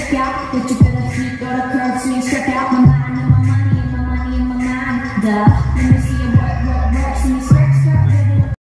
out. That you better keep, go to curve, swing, step out. My mind and my money and my money and my mind. Duh. Let me see you.